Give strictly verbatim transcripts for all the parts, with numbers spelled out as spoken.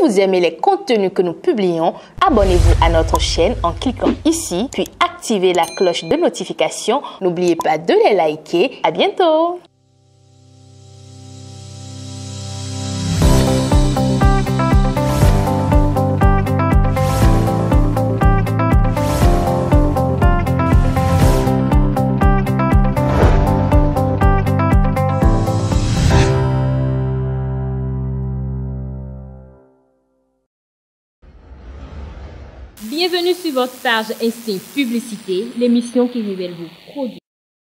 vous aimez les contenus que nous publions, abonnez-vous à notre chaîne en cliquant ici, puis activez la cloche de notification. N'oubliez pas de les liker. À bientôt! Bienvenue sur votre page Instinct Publicité, l'émission qui révèle vos produits.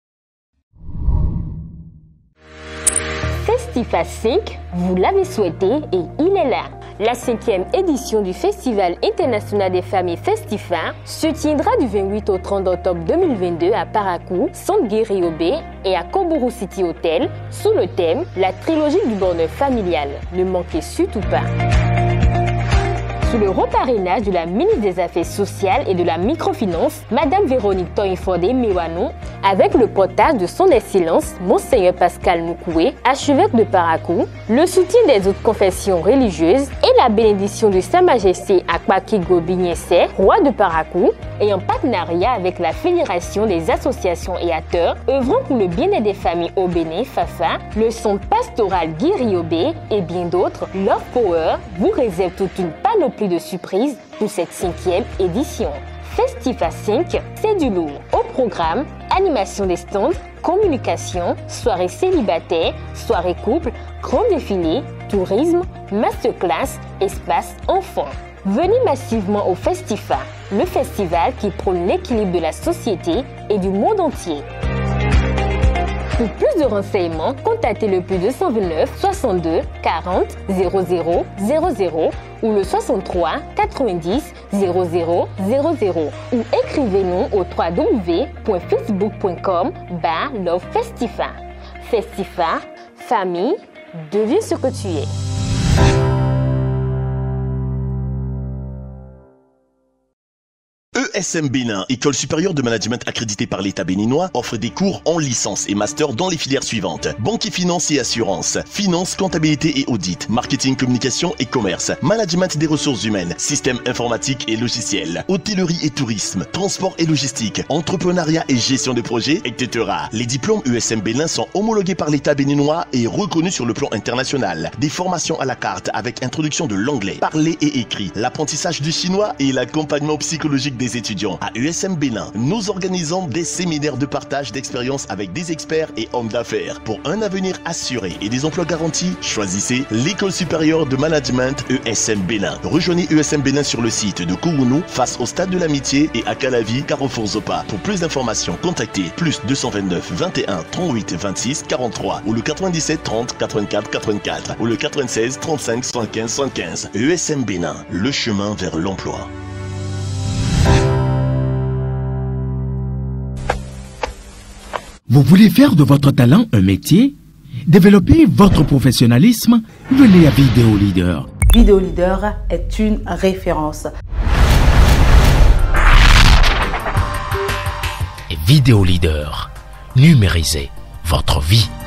Festival cinq, vous l'avez souhaité et il est là. La cinquième édition du Festival international des familles Festifin se tiendra du vingt-huit au trente octobre deux mille vingt-deux à Parakou, Centre Guerrier Bay et à Kobourou City Hotel sous le thème La trilogie du bonheur familial. Ne manquez surtout pas. Sous le reparrainage de la ministre des Affaires sociales et de la microfinance, Madame Véronique Toyinfondé Miwano, avec le portage de son Excellence, Monseigneur Pascal Noukoué, archevêque de Parakou, le soutien des autres confessions religieuses et la bénédiction de Sa Majesté Akpaki Gobignesse, roi de Parakou, et en partenariat avec la Fédération des associations et acteurs œuvrant pour le bien-être des familles au Bénin, FAFA, le Centre pastoral Guiriobé et bien d'autres, Love Power vous réserve toute une panoplie de surprises pour cette cinquième édition. Festival cinq, c'est du lourd. Au programme, animation des stands, communication, soirée célibataire, soirée couple, grand défilé, tourisme, masterclass, espace enfants. Venez massivement au Festival, le festival qui prône l'équilibre de la société et du monde entier. Pour plus de renseignements, contactez le plus deux cent vingt-neuf soixante-deux quarante zéro zéro zéro zéro ou le soixante-trois quatre-vingt-dix zéro zéro zéro zéro ou écrivez-nous au w w w point facebook point com barre love festival. Festival, famille, deviens ce que tu es. E S M Bénin, École supérieure de management accréditée par l'État béninois, offre des cours en licence et master dans les filières suivantes: banque et finance et assurance, finance, comptabilité et audit, marketing, communication et commerce, management des ressources humaines, système informatique et logiciel, hôtellerie et tourisme, transport et logistique, entrepreneuriat et gestion de projets, et cetera. Les diplômes E S M Bénin sont homologués par l'État béninois et reconnus sur le plan international. Des formations à la carte avec introduction de l'anglais, parlé et écrit, l'apprentissage du chinois et l'accompagnement psychologique des étudiants. À E S M Bénin, nous organisons des séminaires de partage d'expériences avec des experts et hommes d'affaires. Pour un avenir assuré et des emplois garantis, choisissez l'École supérieure de management E S M Bénin. Rejoignez E S M Bénin sur le site de Kourounou, face au Stade de l'Amitié et à Calavi, Carrefour Zopa. Pour plus d'informations, contactez plus deux cent vingt-neuf vingt et un trente-huit vingt-six quarante-trois ou le quatre-vingt-dix-sept trente quatre-vingt-quatre quatre-vingt-quatre ou le quatre-vingt-seize trente-cinq soixante-quinze soixante-quinze. E S M Bénin, le chemin vers l'emploi. Vous voulez faire de votre talent un métier? Développer votre professionnalisme? Venez à Vidéo Leader. Vidéo Leader est une référence. Et Vidéo Leader, numérisez votre vie.